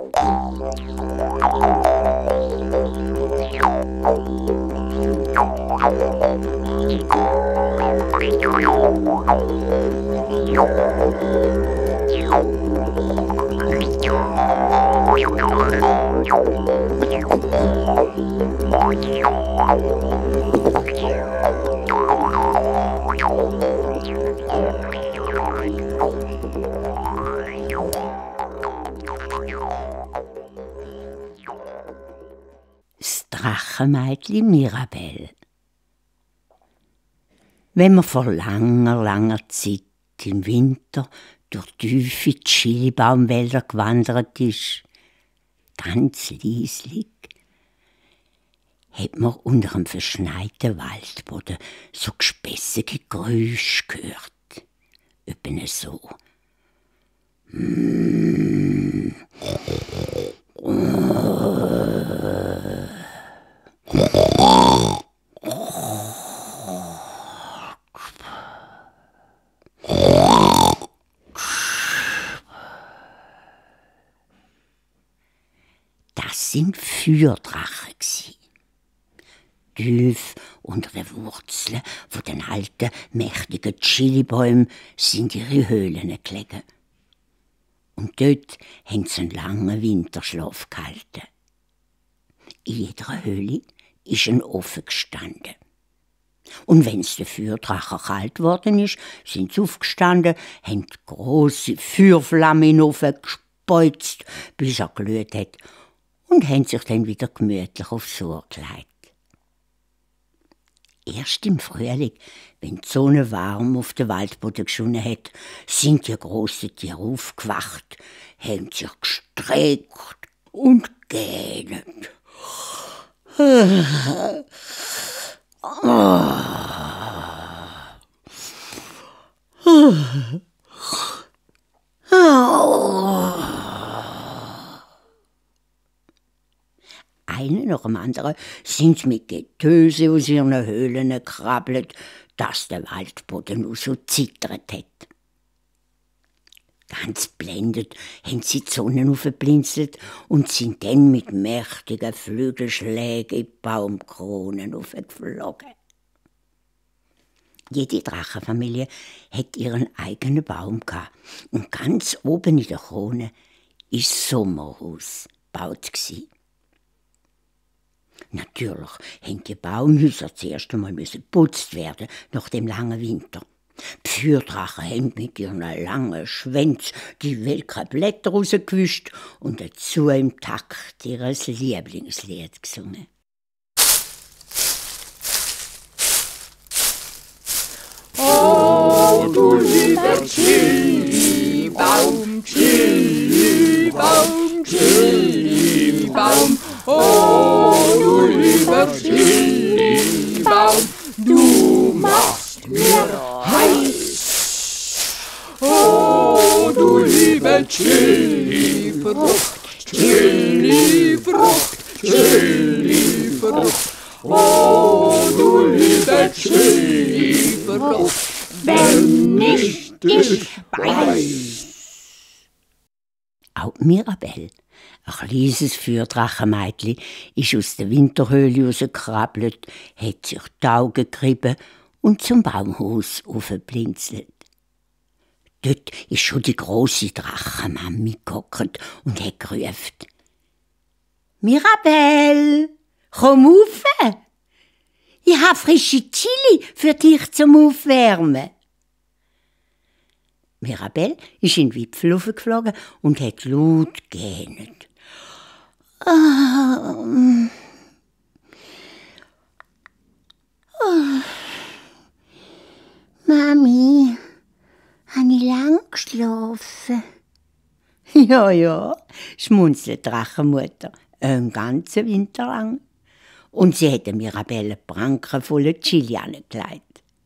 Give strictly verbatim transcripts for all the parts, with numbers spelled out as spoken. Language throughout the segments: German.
Das Drachenmeitli Mirabell. Wenn man vor langer, langer Zeit im Winter durch tiefe Chilibaumwälder gewandert ist, ganz leislich, hat man unter einem verschneiten Waldboden so gespässige Geräusche gehört. Etwa so. Mm. Das sind Feuerdrachen. Tief unter den Wurzeln von den alten, mächtigen Chilibäumen sind ihre Höhlen gelegen. Und dort haben sie einen langen Winterschlaf gehalten. In jeder Höhle ist ein Ofen gestanden. Und wenn es den Feuerdrachen kalt geworden ist, sind sie aufgestanden, haben grosse Feuerflammen in den Ofen gespeuzt, bis er glüht hat, und haben sich dann wieder gemütlich aufs Ohr gelegt. Erst im Frühling, wenn die Sonne warm auf den Waldboden geschonnen hat, sind die grossen Tiere aufgewacht, haben sich gestreckt und gähnet. Einer nach dem anderen sind sie mit Getöse aus ihren Höhlen gekrabbelt, dass der Waldboden nur so zittert hat. Ganz blendet haben sie die Sonne aufgeblinzelt und sind dann mit mächtigen Flügelschlägen in die Baumkronen aufgeflogen. Jede Drachenfamilie hat ihren eigenen Baum gehabt, und ganz oben in der Krone war das Sommerhaus gebaut. Natürlich mussten die Baumhäuser zuerst einmal geputzt werden nach dem langen Winter. Die Feuerdrachen haben mit ihren langen Schwänzen die welken Blätter rausgewischt und dazu im Takt ihres Lieblingslied gesungen. Oh, du lieber Chilibaum, Chilibaum, Chilibaum, oh, du lieber Chilibaum, du machst mir heiß. Oh, du lieber Chilifrucht, Chilifrucht, Chilifrucht, oh, du lieber Chilifrucht, wenn ich dich beiß. Auch Mirabell, ein kleines Feuerdrachenmeitli, ist aus der Winterhöhle rausgekrabbelt, hat sich die Augen gerieben und zum Baumhaus aufgeblinzelt. Dort ist schon die grosse Drachenmami gehockt und hat gerufen: «Mirabell, komm rauf! Ich habe frische Chili für dich zum Aufwärmen.» Mirabell ist in den Wipfel raufgeflogen und hat laut gähnet. Oh. Oh. Mami, habe ich lang geschlafen? Ja, ja, schmunzelt die Drachenmutter, einen ganzen Winter lang. Und sie hat Mirabell eine Pranke voller Chili angelegt.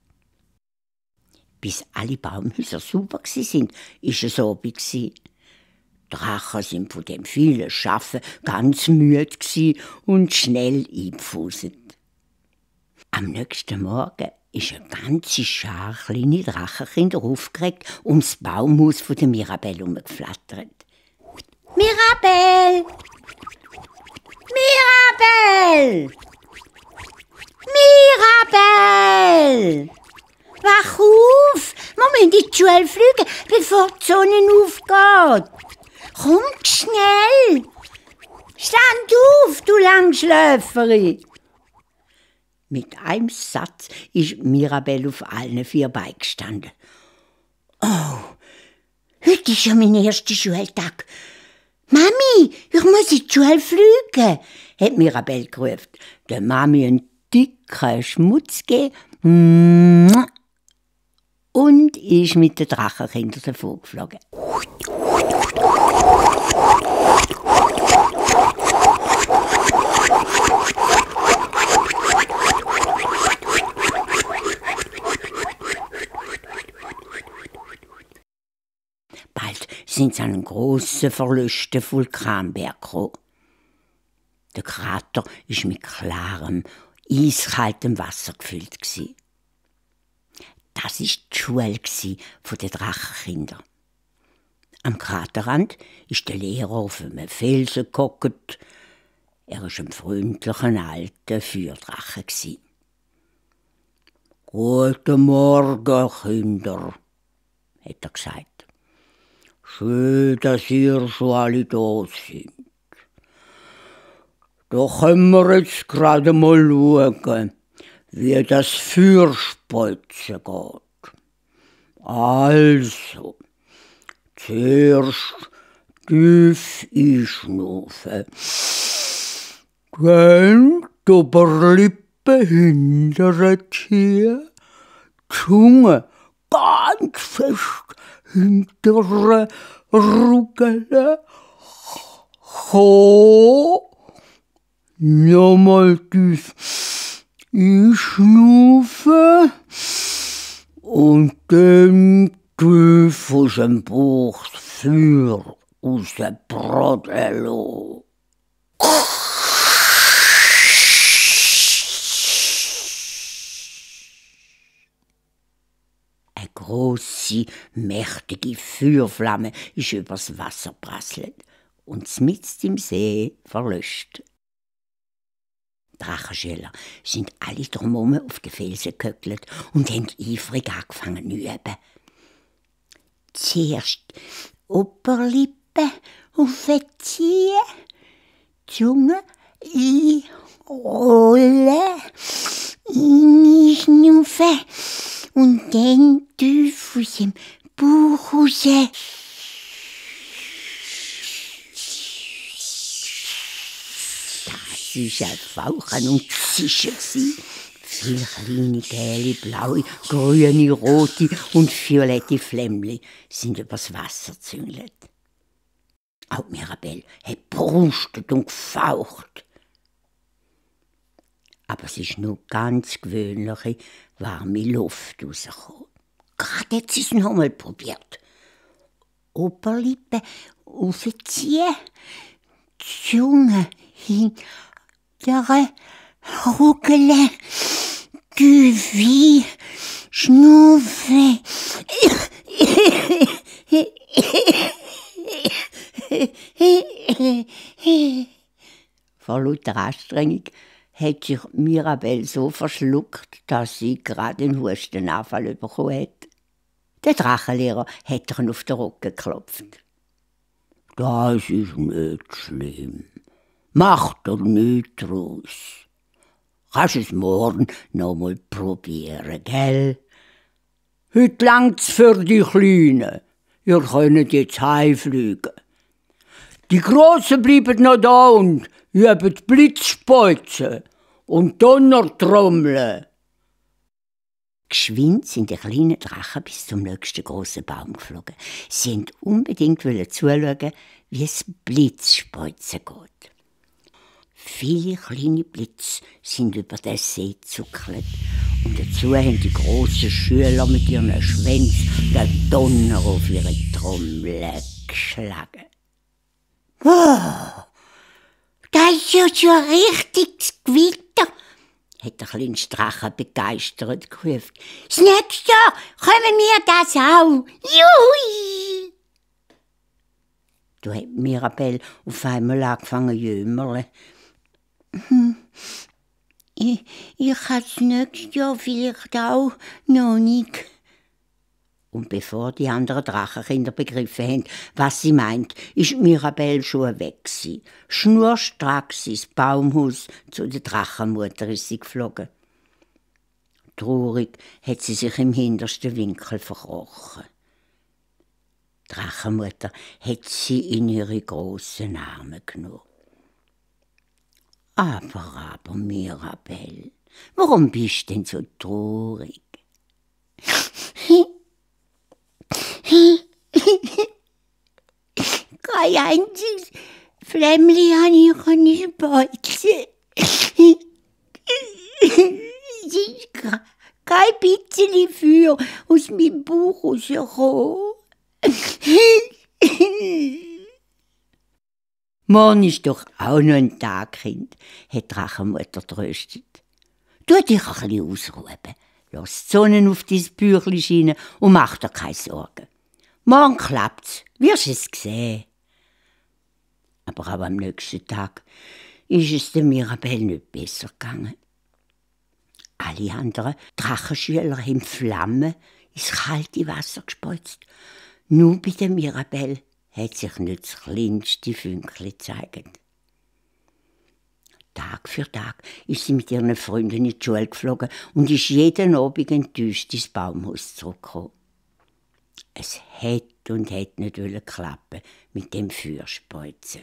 Bis alle Baumhäuser sauber waren, war es Abend. Die Drachen waren von dem vielen Schaffen ganz müde und schnell eingefuselt. Am nächsten Morgen ist eine ganze Schar kleine Drachenkinder aufgeregt ums Baumhaus von der Mirabell herumgeflattert. «Mirabell, Mirabell! Mirabell! Wach auf! Wir müssen in die Schule fliegen, bevor die Sonne aufgeht. Komm schnell! Stand auf, du Langschläferin! Mit einem Satz ist Mirabell auf allen vier Beinen gestanden. Oh, heute ist ja mein erster Schultag. Mami, ich muss in die Schule fliegen, hat Mirabell gerufen. Der Mami einen dicken Schmutz gegeben und ist mit den Drachenkindern davon geflogen. Bald sind sie an einen grossen, verlöschten Vulkanberg gekommen. Der Krater war mit klarem, eiskaltem Wasser gefüllt. Das war die Schule der Drachenkinder. Am Kraterrand ist der Lehrer auf einem Felsen gehockt. Er war ein freundlicher, alter Feuerdrache. «Guten Morgen, Kinder», hat er gesagt. «Schön, dass ihr schon alle da seid. Da können wir jetzt gerade mal schauen, wie das Feuerspeuzen geht. Also, zuerst tief einschnaufen, dann die Oberlippe hinterher ziehen, die Zunge ganz fest hinterher ruckeln, nochmal tief einschnaufen und dann tief aus dem Bauch das Feuer rausbraten lassen. Eine grosse, mächtige Feuerflamme ist übers Wasser prasselt und mitten im See verlöscht. Die Drachenschüler sind alle drumherum auf den Felsen gehöckelt und haben eifrig angefangen zu üben. Zuerst Oberlippe aufziehen, Zunge einrollen, einschnaufen und dann tief aus dem Bauch raus. Es war ein Fauchen und Zischen. Viele kleine, gelbe, blaue, grüne, rote und violette Flämmchen sind übers Wasser gezüngelt. Auch Mirabell hat brustet und gefaucht. Aber es ist nur ganz gewöhnliche, warme Luft rausgekommen. Gerade hat sie es noch einmal probiert. Oberlippe aufziehen, Zunge hinter ruckeln, tief ein, schnaufen. Vor lauter Anstrengung hat sich Mirabell so verschluckt, dass sie gerade einen Hustenanfall bekommen hat. Der Drachenlehrer hat ihr auf den Rücken geklopft. «Das ist nicht schlimm. Mach doch nichts draus. Kannst es morgen noch mal probieren, gell? Heute langt's für die Kleinen. Ihr könnt jetzt heimfliegen. Die Grossen bleiben noch da und üben Blitzspeuzen und Donnertrommeln.» Geschwind sind die kleinen Drachen bis zum nächsten grossen Baum geflogen. Sie wollten unbedingt zuschauen, wie es Blitzspeuzen geht. Viele kleine Blitze sind über den See gezuckelt. Und dazu haben die grossen Schüler mit ihren Schwänzen den Donner auf ihre Trommel geschlagen. «Oh, das ist ja schon ein richtiges Gewitter!» hat der kleine Drache begeistert gerufen. «Das nächste Jahr kommen wir das auch! Juhui!» Da hat Mirabell auf einmal angefangen zu jümmerle. Hm. Ich, ich kann das nächste Jahr vielleicht auch noch nicht. Und bevor die anderen Drachenkinder begriffen haben, was sie meint, ist Mirabelle schon weg gewesen. Schnurstracks ins Baumhaus zu der Drachenmutter ist sie geflogen. Traurig hat sie sich im hintersten Winkel verkrochen. Die Drachenmutter hat sie in ihre grossen Arme genommen. Aber, aber, Mirabelle, warum bist du denn so traurig? Kein einziges Flämmli habe ich nicht beuteln. Es ist kein bisschen Feuer aus meinem Bauch rausgekommen. Morgen ist doch auch noch ein Tag, Kind, hat die Drachenmutter tröstet. Tu dich ein bisschen ausruhen. Lass die Sonne auf dein Büchlein scheinen und mach dir keine Sorgen. Morgen klappt's, wirst es sehen. Aber auch am nächsten Tag ist es der Mirabelle nicht besser gegangen. Alle anderen Drachenschüler haben Flammen ins kalte Wasser gespritzt. Nur bei der Mirabelle hat sich nicht das kleinste Fünkchen gezeigt. Tag für Tag ist sie mit ihren Freunden in die Schule geflogen und ist jeden Abend enttäuscht ins Baumhaus zurückgekommen. Es hätte und hätte nicht klappen mit dem Feuerspeizen.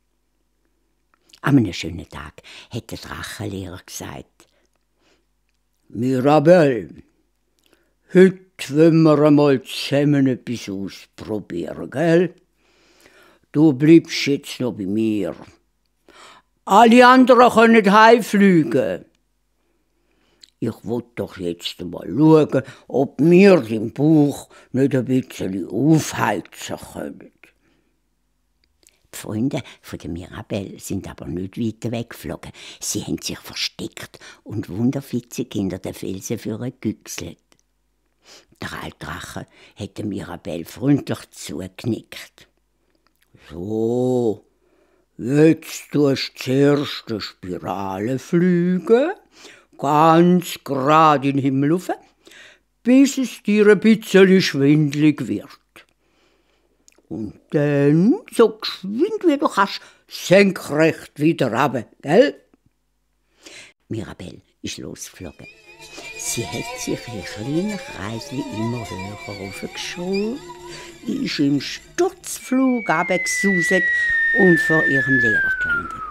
An einem schönen Tag hat der Drachenlehrer gesagt: Mirabelle, heute wollen wir einmal zusammen etwas ausprobieren, gell? Du bleibst jetzt noch bei mir. Alle anderen können heimfliegen. Ich will doch jetzt mal schauen, ob wir den Bauch nicht ein bisschen aufheizen können. Die Freunde von der Mirabelle sind aber nicht weiter weggeflogen. Sie haben sich versteckt und wunderfitzig hinter den Felsen vorgegüchselt. Der alte Drache hat der Mirabelle freundlich zugenickt. So, jetzt tust du zuerst eine Spirale fliegen, ganz gerade in den Himmel rauf, bis es dir ein bisschen schwindelig wird. Und dann, so geschwind wie du kannst, senkrecht wieder runter, gell? Mirabelle ist losgeflogen. Sie hat sich in kleinen Kreisli immer höher raufgeschraubt, ist im Sturzflug runtergesuset und vor ihrem Lehrer gelandet.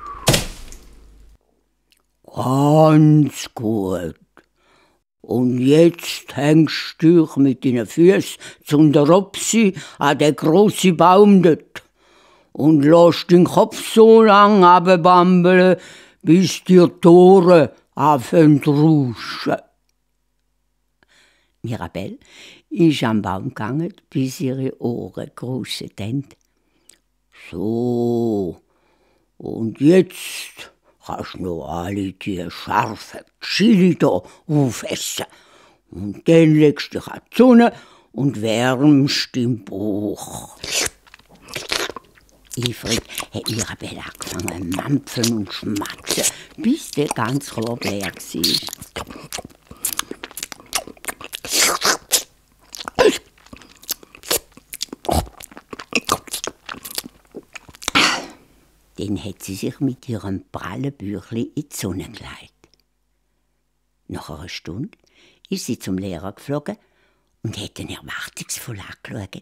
Ganz gut. Und jetzt hängst du dich mit deinen Füßen zu der Ropsi an den grossen Baum dort und lässt den Kopf so lang runterbambeln, bis dir die Ohren anfangen zu rauschen. Mirabelle ist am Baum gegangen, bis ihre Ohren gerauschen haben. So, und jetzt kannst du noch alle die scharfen Chili hier aufessen. Und dann legst du dich an die Sonne und wärmst den Bauch. Eifrig hat Mirabelle angefangen zu mampfen und schmatzen, bis der ganz Korb leer war. Dann hat sie sich mit ihrem prallen Büchlein in die Sonne gelegt. Nach einer Stunde ist sie zum Lehrer geflogen und hat ihn erwartungsvoll angeschaut.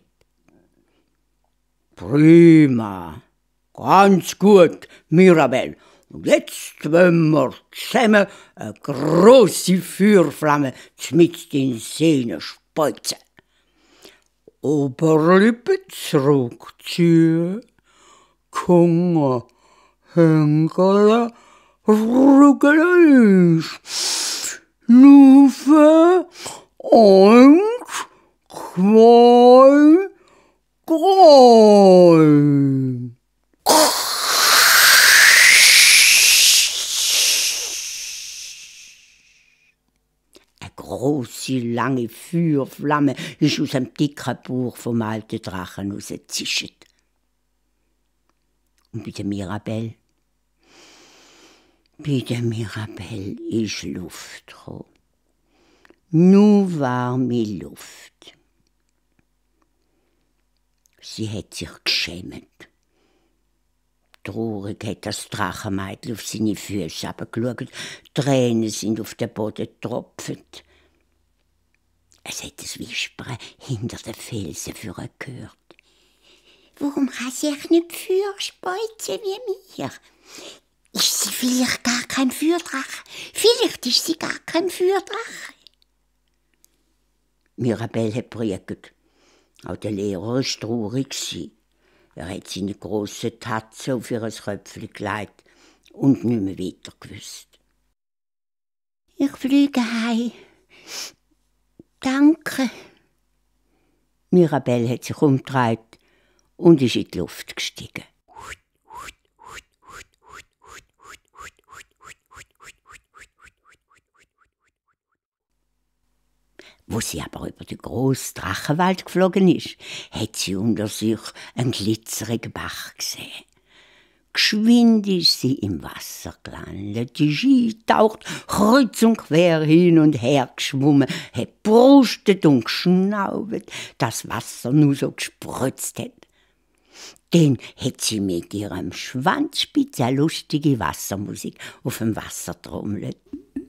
Prima, ganz gut, Mirabelle. Und jetzt wollen wir zusammen eine grosse Feuerflamme mit den Sehnen speuzen. Oberlippe zurückziehen, Kunge, Henkel, Rücken, Nufe, eins, zwei, drei. Eine grosse, lange Feuerflamme ist aus dem dicken Bauch vom alten Drachen rausgezischt. Und bei der Mirabelle, Bei der Mirabelle ist Luft gekommen. Nur warme Luft. Sie hat sich geschämt. Traurig hat das Drachenmädchen auf seine Füße herabgeschaut. Tränen sind auf den Boden getropft. Es hat ein Wispern hinter den Felsen gehört. Warum kann sie sich nicht fürspeuzen wie mir? Ist sie vielleicht gar kein Feuerdrache? Vielleicht ist sie gar kein Feuerdrache. Mirabelle hat brügget. Auch der Lehrer war traurig. Er hat seine grosse Tatze auf ihr Köpfchen gelegt und nicht mehr weiter gewusst. Ich fliege heim. Danke. Mirabelle hat sich umgedreht und ist in die Luft gestiegen. Wo sie aber über den grossen Drachenwald geflogen ist, hat sie unter sich einen glitzerigen Bach gesehen. Geschwind ist sie im Wasser gelandet, ist eingetaucht, kreuz und quer hin und her geschwommen, hat brustet und geschnaubt, dass das Wasser nur so gespritzt hat. Dann hat sie mit ihrem Schwanzspitz eine lustige Wassermusik auf dem Wasser trommelt.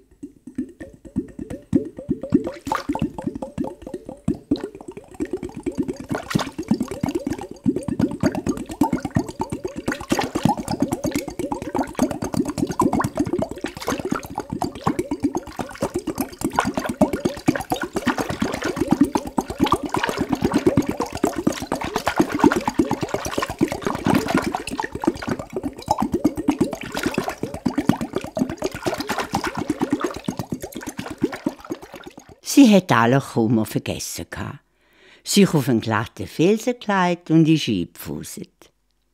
Sie hat alle Kummer vergessen, sich auf einen glatten Felsen gelegt und ist eingepfuset.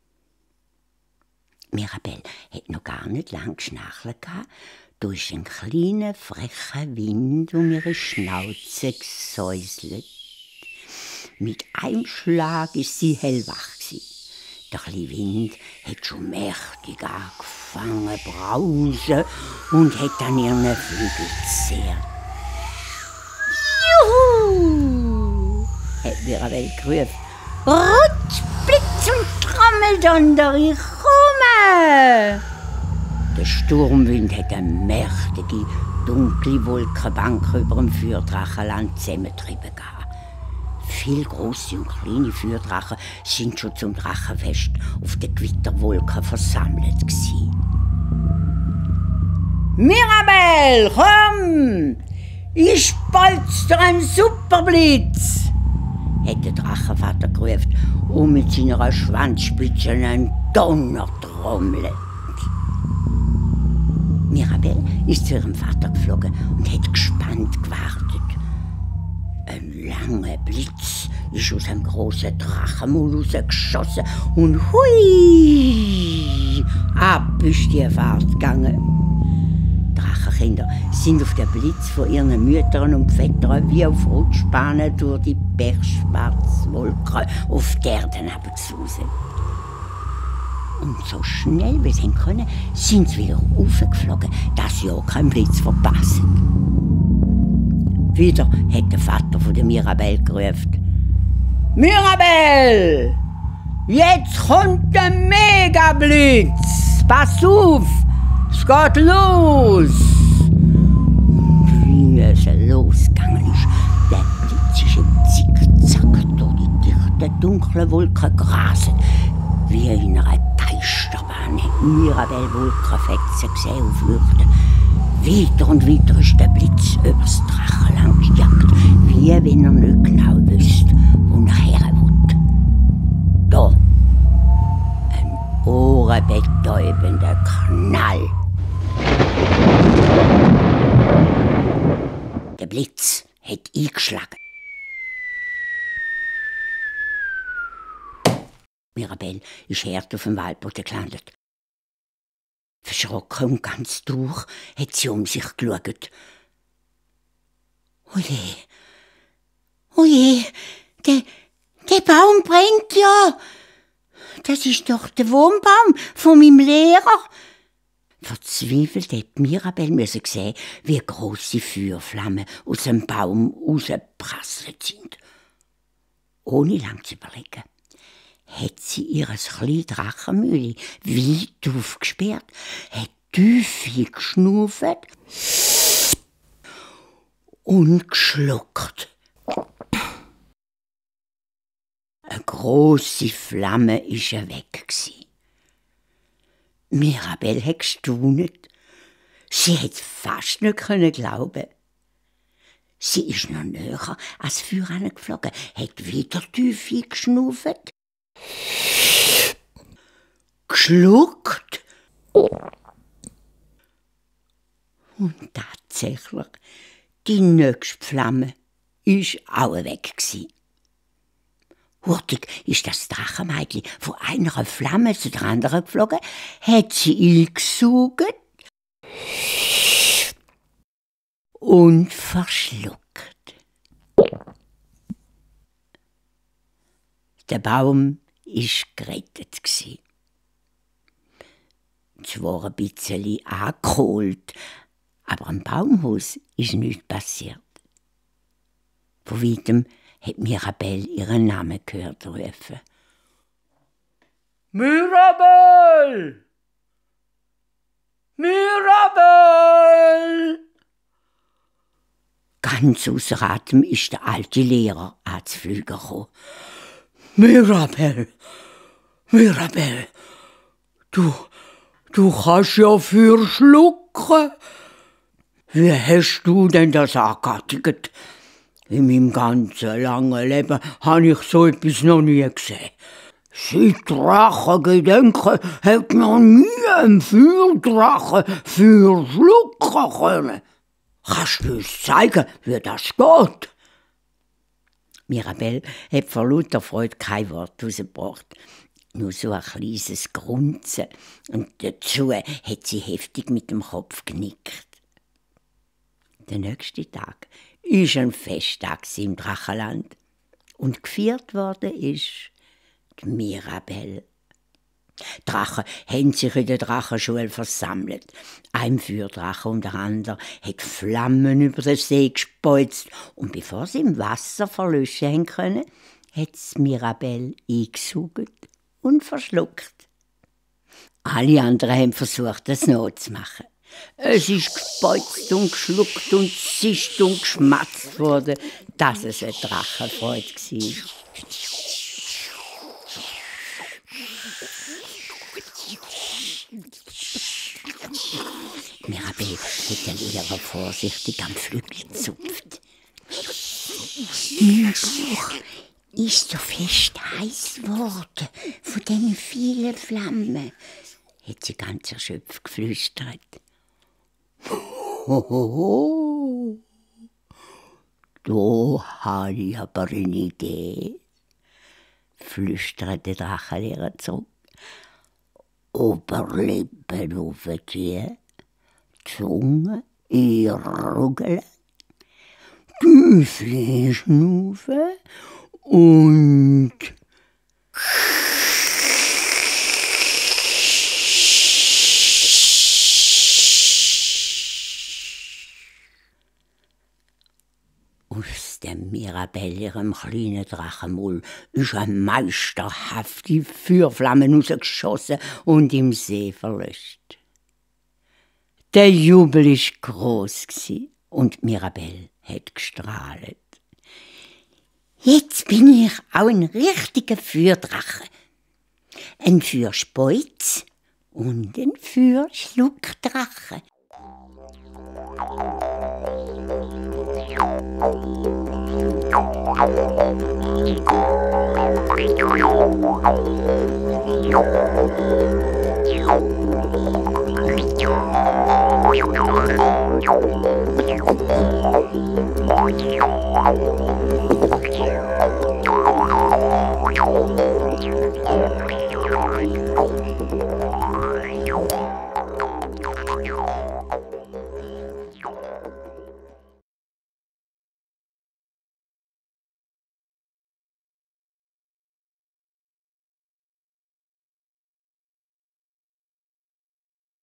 Mirabelle hat noch gar nicht lang geschnarchelt, da ist ein kleiner, frecher Wind um ihre Schnauze gesäuselt. Mit einem Schlag ist sie hellwach gewesen. Der kleine Wind hat schon mächtig angefangen zu brausen und hat an ihren Flügeln gezerrt. Juhu! Hat Mirabelle gerufen. Rutsch, Blitz und Trommeldonner, ich komme! Der Sturmwind hat eine mächtige, dunkle Wolkenbank über dem Feuerdrachenland zusammengetrieben. Viele grosse und kleine Feuerdrachen sind schon zum Drachenfest auf den Gewitterwolken versammelt gewesen. Mirabelle, komm! Ich spalz dir einen Superblitz! Hat der Drachenvater gerufen und mit seiner Schwanzspitze einen Donner trommelt. Mirabelle ist zu ihrem Vater geflogen und hat gespannt gewartet. Ein langer Blitz ist aus einem grossen Drachenmaul rausgeschossen und hui! Ab ist die Fahrt gegangen. Drachenkinder sind auf den Blitz von ihren Müttern und Vätern wie auf Rutschbahnen durch die Bergschwarzwolken auf die Erde herabgesuset. Und so schnell wie sie können, sind sie wieder raufgeflogen, dass sie auch keinen Blitz verpassen. Wieder hat der Vater von der Mirabelle gerufen: Mirabelle! Jetzt kommt der Megablitz! Pass auf! Es geht los! Und wie es losgegangen ist, der Blitz ist im Zickzack durch die dichten, dunklen Wolken gerasselt. Wie in einer Geisterbahn hat Mirabelle Wolkenfetzen gesehen auf Lüften. Weiter und weiter ist der Blitz übers Drachenland gejagt, wie wenn er nicht genau wüsste, wo er her will. Da, ein ohrenbetäubender Knall. Der Blitz hat eingeschlagen. Mirabelle ist hart auf dem Waldboden gelandet. Verschrocken und ganz durch hat sie um sich geschaut. Oje, oje, der, der Baum brennt ja. Das ist doch der Wohnbaum von meinem Lehrer. Verzweifelt hat Mirabell müssen sehen, wie grosse Feuerflammen aus dem Baum rausgeprasselt sind. Ohne lang zu überlegen, hat sie ihr kleines Drachenmühle weit aufgesperrt, hat tief geschnauft und geschluckt. Eine grosse Flamme war weg. Mirabell hat gestaunet. Sie hat fast nicht glauben. Sie ist noch näher ans Feuer herangeflogen, hat wieder tief geschnauft, geschluckt. Und tatsächlich, die nächste Flamme war auch weg. Hurtig ist das Drachenmädchen von einer Flamme zu der anderen geflogen, hat sie eingesaugt und verschluckt. Der Baum war gerettet. Zwar ein bisschen angeholt, aber am Baumhaus ist nichts passiert. Von weitem hat Mirabell ihren Namen gehört rufen. Mirabell! Mirabell! Ganz außer Atem ist der alte Lehrer ans Flügen gekommen. Mirabell! Mirabell! Du, du kannst ja für schlucken. Wie hast du denn das angefertigt? In meinem ganzen langen Leben habe ich so etwas noch nie gesehen. Seit Drachengedenken hat noch nie ein Feuerdrache für schlucken können. Kannst du uns zeigen, wie das geht? Mirabell hat vor lauter Freude kein Wort rausgebracht. Nur so ein kleines Grunzen. Und dazu hat sie heftig mit dem Kopf genickt. Der nächste Tag war ein Festtag im Drachenland. Und gefeiert worden ist die Mirabell. Die Drachen haben sich in der Drachenschule versammelt. Ein Feuerdrache und der andere hat Flammen über den See gespeuzt. Und bevor sie im Wasser verlöschen können, hat es Mirabell eingesaugt und verschluckt. Alle anderen haben versucht, das nachzumachen. Es ist gespeuzt und geschluckt und zischt und geschmatzt worden, dass es eine Drachenfreude war. Mirabell hat den Lehrer vorsichtig am Flügel gezupft. Mein Bauch ist so fest heiß geworden von diesen vielen Flammen, hat sie ganz erschöpft geflüstert. Hohoho, da habe ich aber eine Idee, flüsterte der Drachenlehrer zurück. Oberlippen aufziehen, Zunge einrugeln, tief schnaufen und aus dem Mirabell, ihrem kleinen Drachenmull, ist eine meisterhafte Feuerflamme rausgeschossen und im See verlöscht. Der Jubel war gross und Mirabell hat gestrahlt. Jetzt bin ich auch ein richtiger Feuerdrache. Ein Feuerspeuz und ein Feuerschluckdrache. Ja.